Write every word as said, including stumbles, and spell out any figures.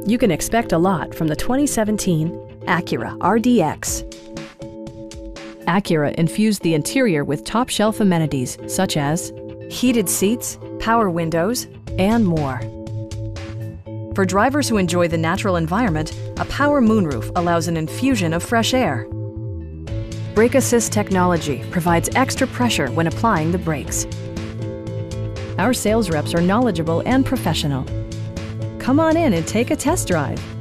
You can expect a lot from the twenty seventeen Acura R D X. Acura infused the interior with top-shelf amenities such as heated seats, power windows, and more. For drivers who enjoy the natural environment, a power moonroof allows an infusion of fresh air. Brake Assist technology provides extra pressure when applying the brakes. Our sales reps are knowledgeable and professional. Come on in and take a test drive.